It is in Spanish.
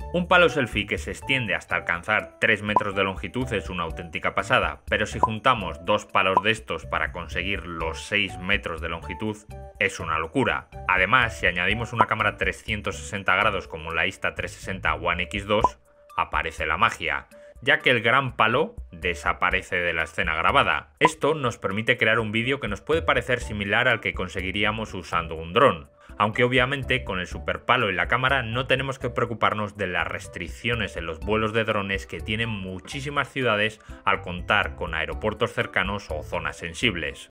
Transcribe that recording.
Un palo selfie que se extiende hasta alcanzar 3 metros de longitud es una auténtica pasada, pero si juntamos dos palos de estos para conseguir los 6 metros de longitud, es una locura. Además, si añadimos una cámara 360 grados como la Insta360 One X2, aparece la magia, ya que el gran palo desaparece de la escena grabada. Esto nos permite crear un vídeo que nos puede parecer similar al que conseguiríamos usando un dron, aunque obviamente con el super palo y la cámara no tenemos que preocuparnos de las restricciones en los vuelos de drones que tienen muchísimas ciudades al contar con aeropuertos cercanos o zonas sensibles.